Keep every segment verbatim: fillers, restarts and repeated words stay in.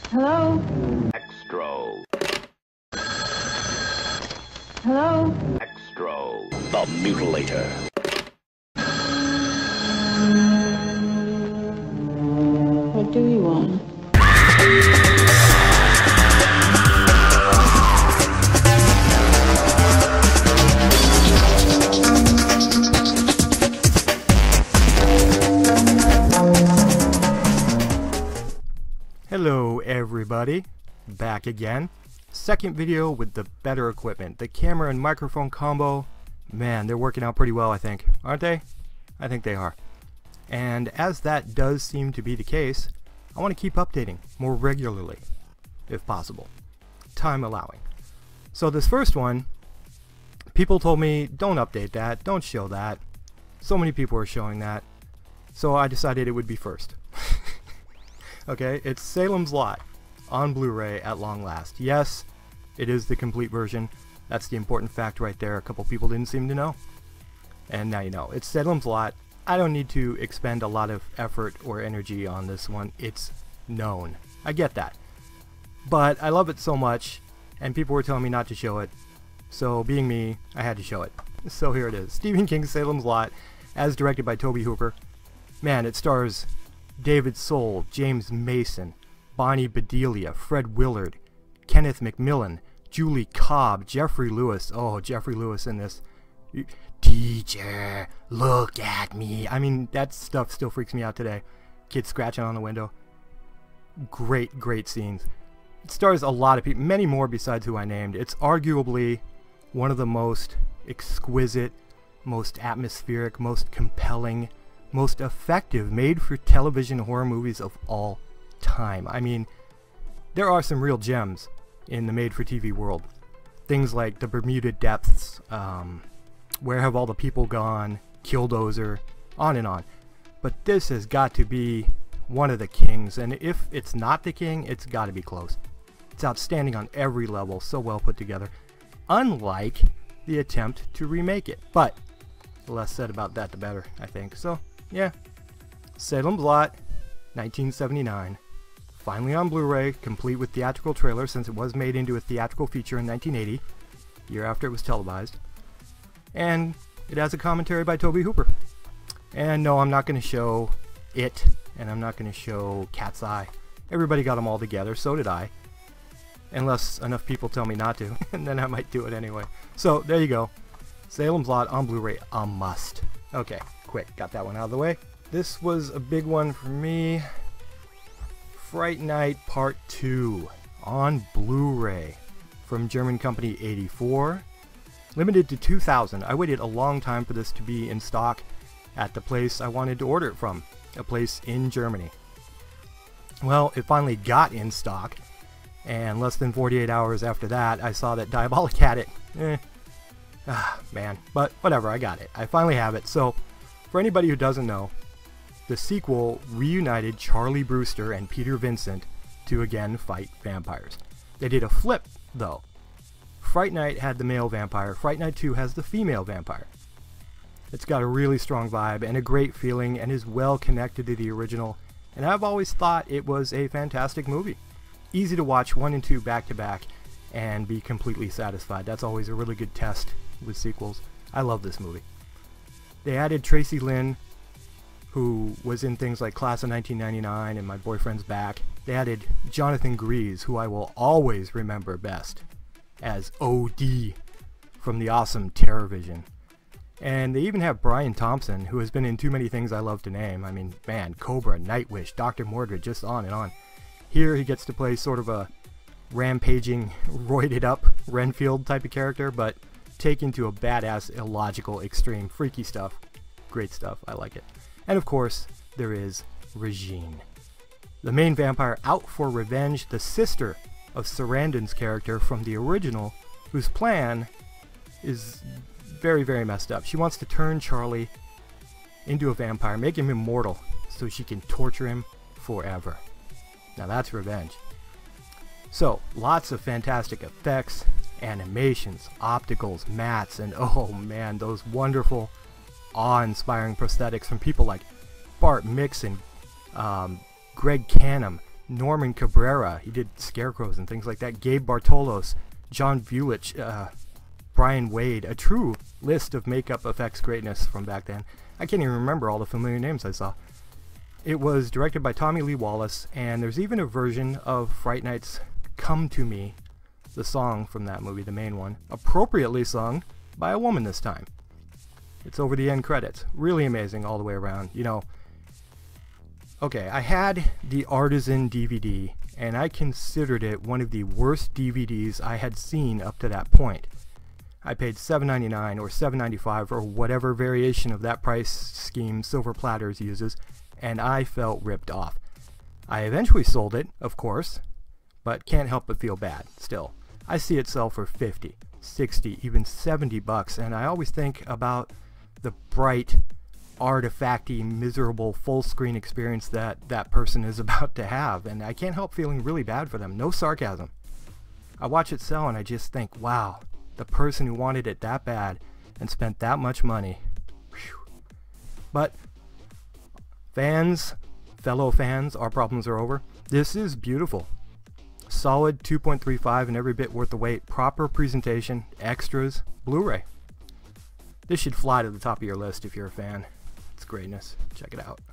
Hello? Extro. Hello? Extro. The Mutilator. What do you want? Hello everybody, back again. Second video with the better equipment. The camera and microphone combo, man, they're working out pretty well, I think. Aren't they? I think they are. And as that does seem to be the case, I want to keep updating more regularly, if possible. Time allowing. So this first one, people told me, don't update that, don't show that. So many people are showing that. So I decided it would be first. Okay, it's Salem's Lot on Blu-ray at long last. Yes, it is the complete version. That's the important fact right there. A couple people didn't seem to know. And now you know. It's Salem's Lot. I don't need to expend a lot of effort or energy on this one. It's known. I get that. But I love it so much, and people were telling me not to show it. So being me, I had to show it. So here it is. Stephen King's Salem's Lot, as directed by Tobe Hooper. Man, it stars David Soul, James Mason, Bonnie Bedelia, Fred Willard, Kenneth McMillan, Julie Cobb, Jeffrey Lewis. Oh, Jeffrey Lewis in this. Teacher, look at me. I mean, that stuff still freaks me out today. Kids scratching on the window. Great, great scenes. It stars a lot of people, many more besides who I named. It's arguably one of the most exquisite, most atmospheric, most compelling, most effective made-for-television horror movies of all time. I mean, there are some real gems in the made-for-T V world. Things like The Bermuda Depths, um, Where Have All the People Gone, Killdozer, on and on. But this has got to be one of the kings, and if it's not the king, it's got to be close. It's outstanding on every level, so well put together, unlike the attempt to remake it. But the less said about that, the better, I think. So, yeah, Salem's Lot, nineteen seventy-nine, finally on Blu-ray, complete with theatrical trailer since it was made into a theatrical feature in nineteen eighty, year after it was televised. And it has a commentary by Tobe Hooper. And no, I'm not going to show it, and I'm not going to show Cat's Eye. Everybody got them all together, so did I. Unless enough people tell me not to, and then I might do it anyway. So, there you go. Salem's Lot on Blu-ray, a must. Okay, quick, got that one out of the way. This was a big one for me. Fright Night Part two on Blu-ray from German Company eighty-four. Limited to two thousand. I waited a long time for this to be in stock at the place I wanted to order it from, a place in Germany. Well, it finally got in stock, and less than forty-eight hours after that, I saw that Diabolic had it. Eh. Ah, man. But whatever, I got it. I finally have it. So, for anybody who doesn't know, the sequel reunited Charlie Brewster and Peter Vincent to again fight vampires. They did a flip, though. Fright Night had the male vampire. Fright Night two has the female vampire. It's got a really strong vibe and a great feeling and is well connected to the original. And I've always thought it was a fantastic movie. Easy to watch one and two back to back and be completely satisfied. That's always a really good test with sequels. I love this movie. They added Tracy Lynn, who was in things like Class of nineteen ninety-nine and My Boyfriend's Back. They added Jonathan Gries, who I will always remember best as O D from the awesome Terrorvision. And they even have Brian Thompson, who has been in too many things I love to name. I mean, man, Cobra, Nightwish, Doctor Mordred, just on and on. Here he gets to play sort of a rampaging, roided up Renfield type of character, but taken to a badass, illogical, extreme, freaky stuff. Great stuff, I like it. And of course, there is Regine, the main vampire out for revenge, the sister of Sarandon's character from the original, whose plan is very, very messed up. She wants to turn Charlie into a vampire, make him immortal, so she can torture him forever. Now that's revenge. So, lots of fantastic effects, animations, opticals, mats, and oh man, those wonderful, awe-inspiring prosthetics from people like Bart Mixon, um, Greg Canham, Norman Cabrera, he did Scarecrows and things like that. Gabe Bartolos, John Vulich, uh, Brian Wade, a true list of makeup effects greatness from back then. I can't even remember all the familiar names I saw. It was directed by Tommy Lee Wallace, and there's even a version of Fright Night's Come to Me, the song from that movie, the main one, appropriately sung by a woman this time. It's over the end credits. Really amazing all the way around. You know, okay, I had the Artisan D V D, and I considered it one of the worst D V Ds I had seen up to that point. I paid seven ninety-nine or seven ninety-five or whatever variation of that price scheme Silver Platters uses, and I felt ripped off. I eventually sold it, of course, but can't help but feel bad still. I see it sell for fifty, sixty, even seventy bucks, and I always think about the bright, artifacty, miserable full screen experience that that person is about to have, and I can't help feeling really bad for them. No sarcasm. I watch it sell and I just think, wow, the person who wanted it that bad and spent that much money. Whew. But fans, fellow fans, our problems are over. This is beautiful. Solid two point three five and every bit worth the wait. Proper presentation, extras, Blu-ray. This should fly to the top of your list if you're a fan. It's greatness. Check it out.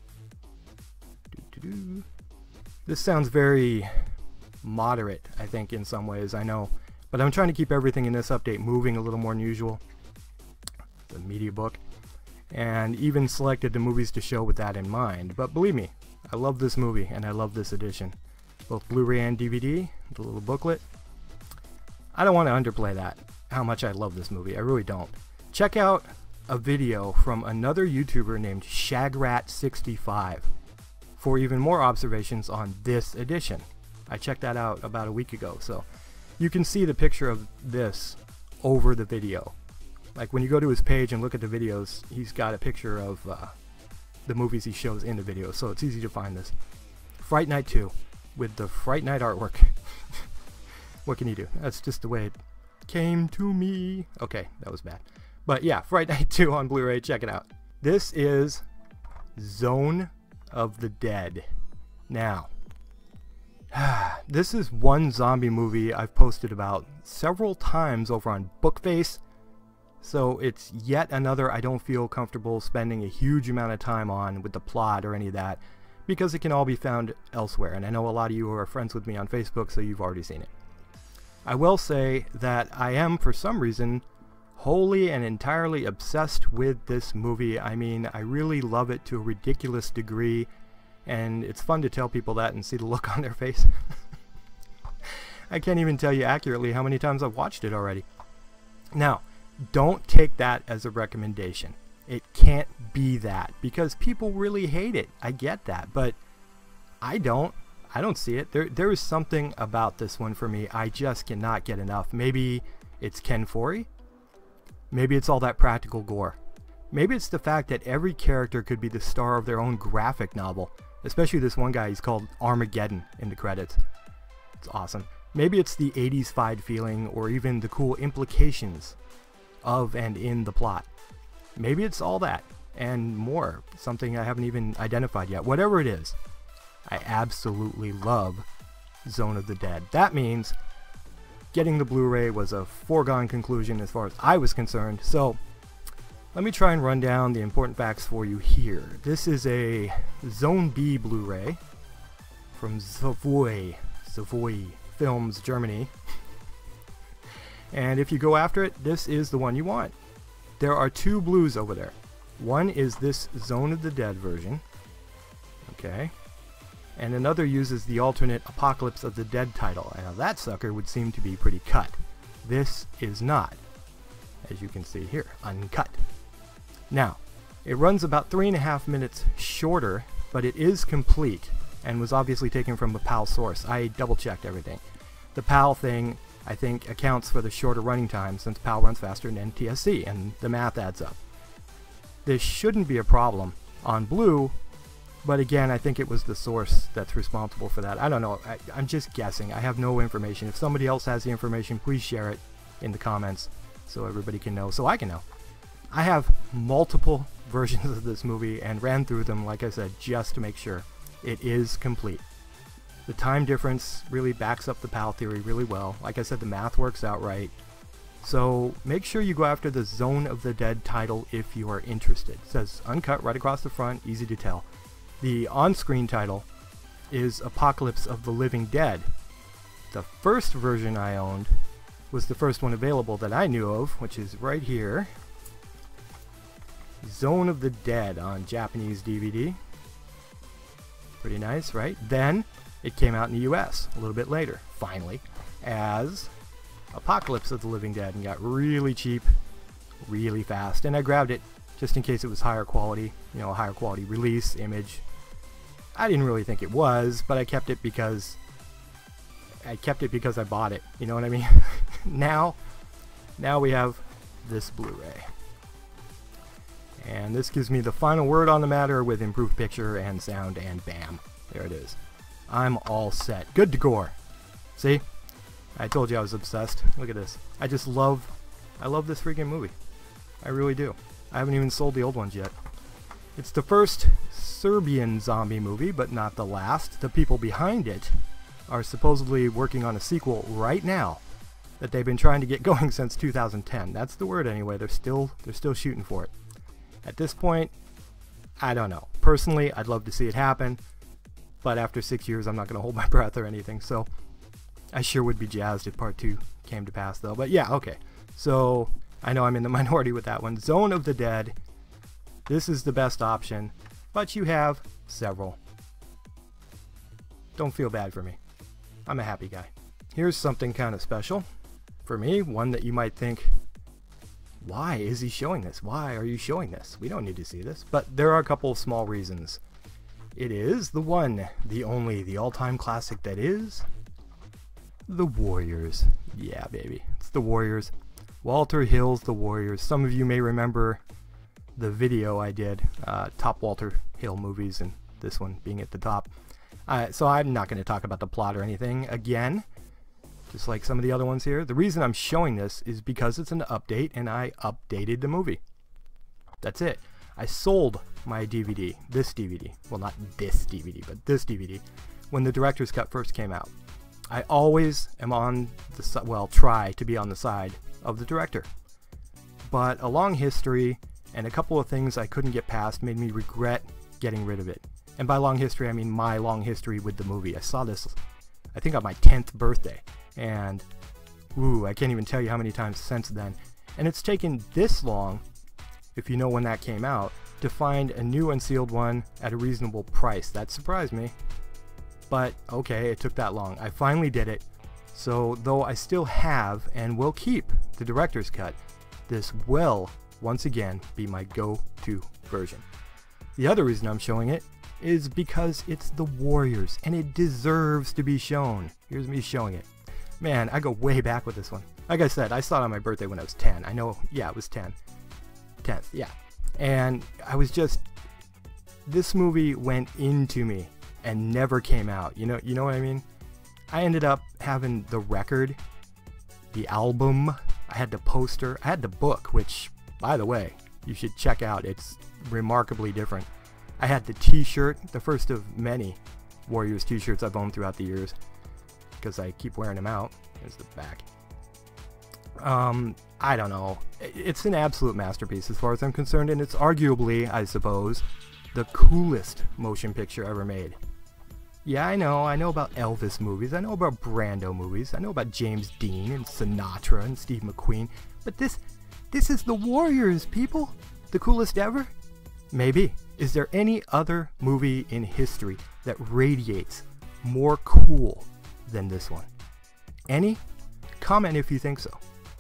Doo-doo-doo. This sounds very moderate, I think, in some ways, I know. But I'm trying to keep everything in this update moving a little more than usual. The media book. And even selected the movies to show with that in mind. But believe me, I love this movie and I love this edition. Both Blu-ray and D V D, the little booklet. I don't want to underplay that, how much I love this movie. I really don't. Check out a video from another YouTuber named Shagrat sixty-five for even more observations on this edition. I checked that out about a week ago, so you can see the picture of this over the video. Like when you go to his page and look at the videos, he's got a picture of uh, the movies he shows in the video, so it's easy to find this. Fright Night two, with the Fright Night artwork. What can you do? That's just the way it came to me. Okay, that was bad. But yeah, Fright Night two on Blu-ray, check it out. This is Zone of the Dead. Now, this is one zombie movie I've posted about several times over on Bookface, so it's yet another I don't feel comfortable spending a huge amount of time on with the plot or any of that, because it can all be found elsewhere, and I know a lot of you are friends with me on Facebook, so you've already seen it. I will say that I am, for some reason, wholly and entirely obsessed with this movie. I mean, I really love it to a ridiculous degree, and it's fun to tell people that and see the look on their face. I can't even tell you accurately how many times I've watched it already. Now, don't take that as a recommendation. It can't be that, because people really hate it. I get that, but I don't. I don't see it. There, there is something about this one for me. I just cannot get enough. Maybe it's Ken Foree. Maybe it's all that practical gore. Maybe it's the fact that every character could be the star of their own graphic novel. Especially this one guy, he's called Armageddon in the credits. It's awesome. Maybe it's the eighties-fied feeling, or even the cool implications of and in the plot. Maybe it's all that, and more. Something I haven't even identified yet. Whatever it is, I absolutely love Zone of the Dead. That means getting the Blu-ray was a foregone conclusion as far as I was concerned, so let me try and run down the important facts for you here. This is a Zone B Blu-ray from Savoy, Savoy Films, Germany. And if you go after it, this is the one you want. There are two blues over there. One is this Zone of the Dead version. Okay. And another uses the alternate Apocalypse of the Dead title. Now that sucker would seem to be pretty cut. This is not, as you can see here, uncut. Now, it runs about three and a half minutes shorter, but it is complete and was obviously taken from a PAL source. I double checked everything. The PAL thing, I think, accounts for the shorter running time since PAL runs faster than N T S C, and the math adds up. This shouldn't be a problem on Blue, but again, I think it was the source that's responsible for that. I don't know. I, I'm just guessing. I have no information. If somebody else has the information, please share it in the comments so everybody can know, so I can know. I have multiple versions of this movie and ran through them, like I said, just to make sure it is complete. The time difference really backs up the PAL theory really well. Like I said, the math works out right. So make sure you go after the Zone of the Dead title if you are interested. It says uncut right across the front, easy to tell. The on-screen title is Apocalypse of the Living Dead. The first version I owned was the first one available that I knew of, which is right here. Zone of the Dead on Japanese D V D. Pretty nice, right? Then it came out in the U S a little bit later, finally, as Apocalypse of the Living Dead, and got really cheap really fast. And I grabbed it just in case it was higher quality, you know, a higher quality release image. I didn't really think it was, but I kept it because I kept it because I bought it. You know what I mean? now, now we have this Blu-ray. And this gives me the final word on the matter with improved picture and sound, and bam, there it is. I'm all set. Good to gore. See? I told you I was obsessed. Look at this. I just love, I love this freaking movie. I really do. I haven't even sold the old ones yet. It's the first Serbian zombie movie, but not the last. The people behind it are supposedly working on a sequel right now that they've been trying to get going since two thousand ten. That's the word anyway. They're still, they're still shooting for it. At this point, I don't know. Personally, I'd love to see it happen, but after six years, I'm not going to hold my breath or anything. So I sure would be jazzed if part two came to pass, though. But yeah, okay. So I know I'm in the minority with that one. Zone of the Dead. This is the best option, but you have several. Don't feel bad for me. I'm a happy guy. Here's something kind of special for me. One that you might think, why is he showing this? Why are you showing this? We don't need to see this. But there are a couple of small reasons. It is the one, the only, the all-time classic that is The Warriors. Yeah, baby. It's The Warriors. Walter Hill's The Warriors. Some of you may remember the video I did, uh, top Walter Hill movies, and this one being at the top. Uh, so I'm not going to talk about the plot or anything again, just like some of the other ones here. The reason I'm showing this is because it's an update, and I updated the movie. That's it. I sold my D V D, this D V D, well, not this D V D, but this D V D, when the director's cut first came out. I always am on the, well, try to be on the side of the director. But a long history and a couple of things I couldn't get past made me regret getting rid of it. And by long history, I mean my long history with the movie. I saw this, I think, on my tenth birthday. And, ooh, I can't even tell you how many times since then. And it's taken this long, if you know when that came out, to find a new unsealed one at a reasonable price. That surprised me. But, okay, it took that long. I finally did it. So, though I still have and will keep the director's cut, this will, once again, be my go-to version. The other reason I'm showing it is because it's The Warriors, and it deserves to be shown. Here's me showing it. Man, I go way back with this one. Like I said, I saw it on my birthday when I was ten. I know, yeah, it was ten. tenth, yeah. And I was just, this movie went into me and never came out. You know, you know what I mean? I ended up having the record, the album, I had the poster, I had the book, which, by the way, you should check out. It's remarkably different. I had the t-shirt, the first of many Warriors t-shirts I've owned throughout the years, because I keep wearing them out. There's the back. Um, I don't know. It's an absolute masterpiece as far as I'm concerned, and it's arguably, I suppose, the coolest motion picture ever made. Yeah, I know. I know about Elvis movies. I know about Brando movies. I know about James Dean and Sinatra and Steve McQueen. But this, this is The Warriors, people. The coolest ever? Maybe. Is there any other movie in history that radiates more cool than this one? Any? Comment if you think so.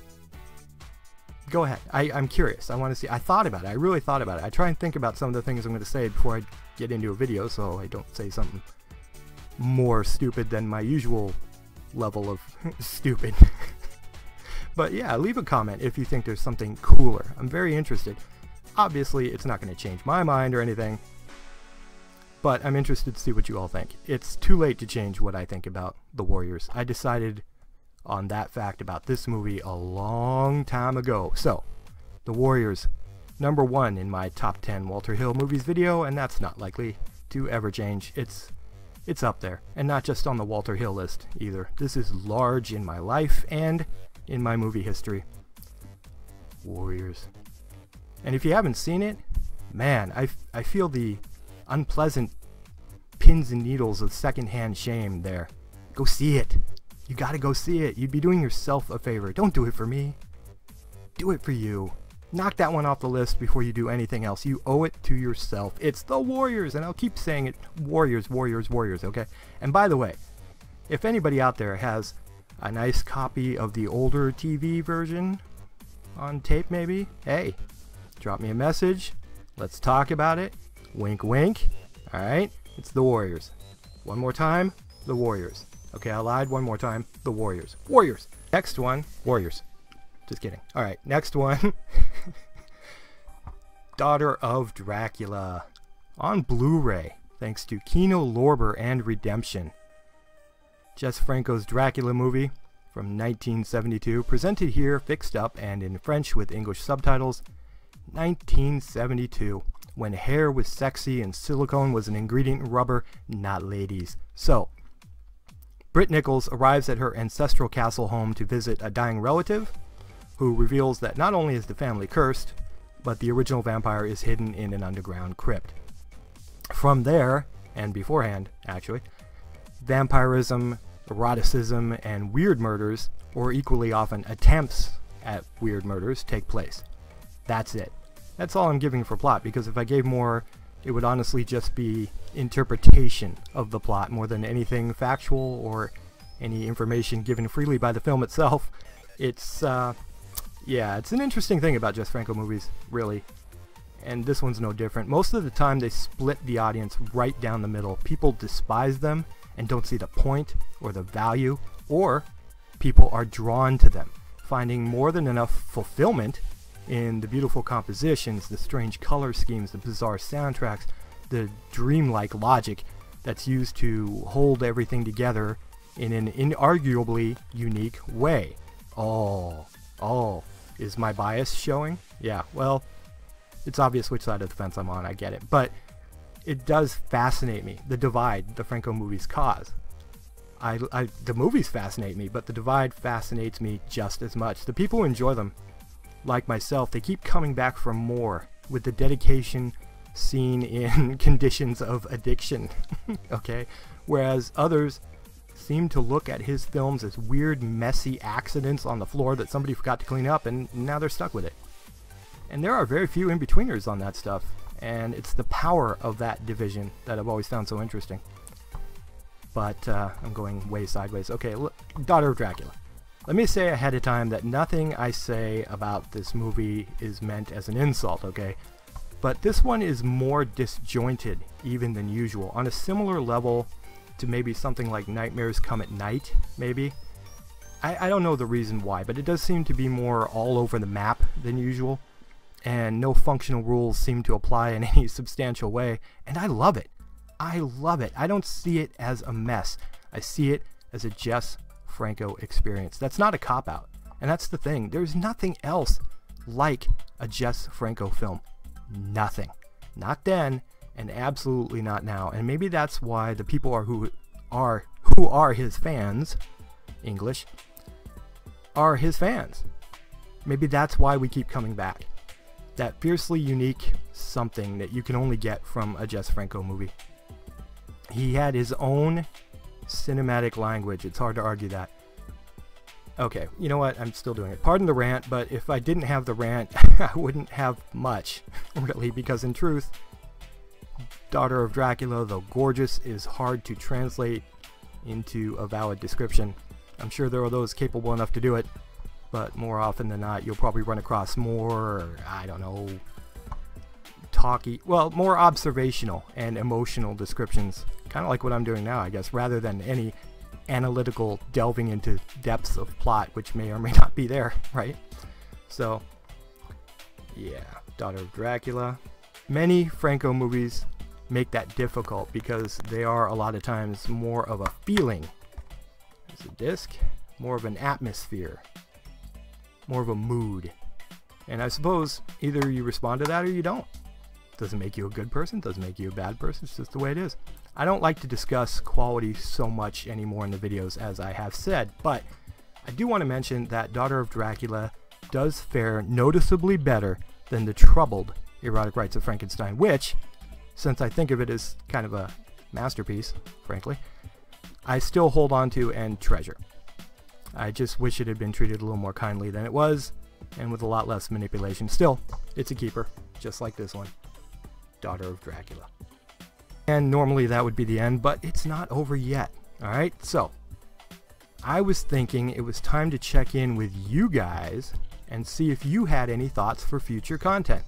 Go ahead. I, I'm curious. I want to see. I thought about it. I really thought about it. I try and think about some of the things I'm going to say before I get into a video, so I don't say something more stupid than my usual level of stupid. But yeah, leave a comment if you think there's something cooler. I'm very interested. Obviously, it's not going to change my mind or anything, but I'm interested to see what you all think. It's too late to change what I think about The Warriors. I decided on that fact about this movie a long time ago. So, The Warriors, number one in my top ten Walter Hill movies video, and that's not likely to ever change. It's it's up there, and not just on the Walter Hill list either. This is large in my life and in my movie history. Warriors. And if you haven't seen it, man, I, I feel the unpleasant pins and needles of secondhand shame there. Go see it. You gotta go see it. You'd be doing yourself a favor. Don't do it for me. Do it for you. Knock that one off the list before you do anything else. You owe it to yourself. It's the Warriors, and I'll keep saying it. Warriors, Warriors, Warriors, okay? And by the way, if anybody out there has a nice copy of the older T V version on tape maybe, hey, drop me a message. Let's talk about it. Wink, wink. Alright? It's the Warriors. One more time, the Warriors. Okay, I lied one more time. The Warriors. Warriors! Next one, Warriors. Just kidding. Alright, next one. Daughter of Dracula. On Blu-ray, thanks to Kino Lorber and Redemption. Jess Franco's Dracula movie from nineteen seventy-two, presented here, fixed up, and in French with English subtitles. nineteen seventy-two, when hair was sexy and silicone was an ingredient in rubber, not ladies. So, Britt Nichols arrives at her ancestral castle home to visit a dying relative, who reveals that not only is the family cursed, but the original vampire is hidden in an underground crypt. From there, and beforehand actually, vampirism, eroticism, and weird murders, or equally often attempts at weird murders, take place. That's it. That's all I'm giving for plot, because if I gave more, it would honestly just be interpretation of the plot more than anything factual or any information given freely by the film itself. It's, uh, yeah, it's an interesting thing about Jess Franco movies, really. And this one's no different. Most of the time they split the audience right down the middle. People despise them and don't see the point or the value, or people are drawn to them, finding more than enough fulfillment in the beautiful compositions, the strange color schemes, the bizarre soundtracks, the dreamlike logic that's used to hold everything together in an inarguably unique way. Oh, oh, is my bias showing? Yeah, well, it's obvious which side of the fence I'm on, I get it. But it does fascinate me, the divide the Franco movies cause. I, I, the movies fascinate me, but the divide fascinates me just as much. The people who enjoy them, like myself, they keep coming back for more, with the dedication seen in conditions of addiction, okay? Whereas others seem to look at his films as weird, messy accidents on the floor that somebody forgot to clean up, and now they're stuck with it. And there are very few in-betweeners on that stuff, and it's the power of that division that I've always found so interesting. But uh, I'm going way sideways. Okay, look, Daughter of Dracula. Let me say ahead of time that nothing I say about this movie is meant as an insult, okay? But this one is more disjointed even than usual, on a similar level to maybe something like Nightmares Come at Night, maybe. I, I don't know the reason why, but it does seem to be more all over the map than usual, and no functional rules seem to apply in any substantial way, and I love it. I love it. I don't see it as a mess. I see it as a Jess Franco experience. That's not a cop-out, and that's the thing. There's nothing else like a Jess Franco film. Nothing. Not then, and absolutely not now. And maybe that's why the people are who are who are his fans, English, are his fans. Maybe that's why we keep coming back. That fiercely unique something that you can only get from a Jess Franco movie. He had his own cinematic language. It's hard to argue that. Okay, you know what? I'm still doing it. Pardon the rant, but if I didn't have the rant, I wouldn't have much, really, because in truth, Daughter of Dracula, though gorgeous, is hard to translate into a valid description. I'm sure there are those capable enough to do it, but more often than not, you'll probably run across more, I don't know, talky, well, more observational and emotional descriptions, kind of like what I'm doing now, I guess, rather than any analytical delving into depths of plot, which may or may not be there, right? So, yeah, Daughter of Dracula. Many Franco movies make that difficult because they are a lot of times more of a feeling. There's a disc, more of an atmosphere, more of a mood. And I suppose either you respond to that or you don't. Doesn't make you a good person, doesn't make you a bad person, it's just the way it is. I don't like to discuss quality so much anymore in the videos, as I have said, but I do want to mention that Daughter of Dracula does fare noticeably better than the troubled Erotic Rites of Frankenstein, which, since I think of it as kind of a masterpiece, frankly, I still hold on to and treasure. I just wish it had been treated a little more kindly than it was, and with a lot less manipulation. Still, it's a keeper, just like this one, Daughter of Dracula. And normally that would be the end, but it's not over yet. Alright, so I was thinking it was time to check in with you guys and see if you had any thoughts for future content.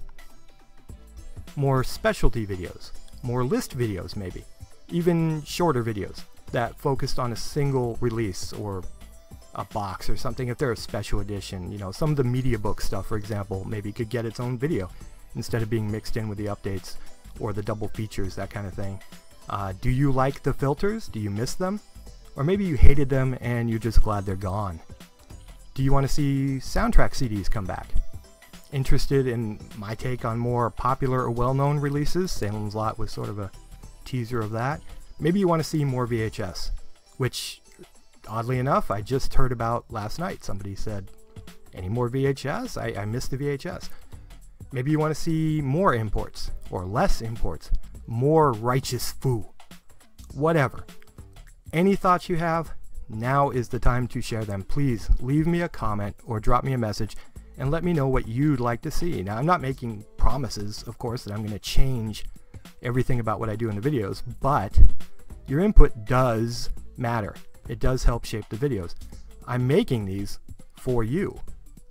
More specialty videos, more list videos maybe, even shorter videos that focused on a single release or a box or something. If they're a special edition, you know, some of the media book stuff, for example, maybe could get its own video instead of being mixed in with the updates or the double features, that kind of thing. Uh, do you like the filters? Do you miss them? Or maybe you hated them and you're just glad they're gone. Do you want to see soundtrack C Ds come back? Interested in my take on more popular or well-known releases? Salem's Lot was sort of a teaser of that. Maybe you want to see more V H S, which, oddly enough, I just heard about last night. Somebody said, any more V H S? I, I missed the V H S. Maybe you want to see more imports, or less imports, more righteous foo. Whatever. Any thoughts you have, now is the time to share them. Please leave me a comment or drop me a message and let me know what you'd like to see. Now, I'm not making promises, of course, that I'm going to change everything about what I do in the videos, but your input does matter. It does help shape the videos. I'm making these for you,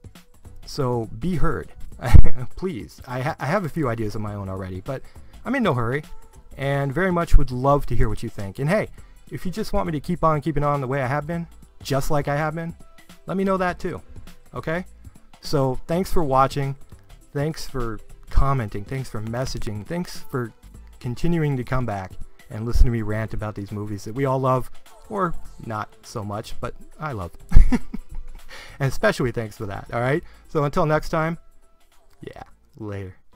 so be heard. Please. I, ha I have a few ideas of my own already, but I'm in no hurry and very much would love to hear what you think. And hey, if you just want me to keep on keeping on the way I have been, just like I have been, let me know that too. Okay? So thanks for watching. Thanks for commenting. Thanks for messaging. Thanks for continuing to come back and listen to me rant about these movies that we all love, or not so much, but I love. And especially thanks for that. Alright? So until next time, yeah, later.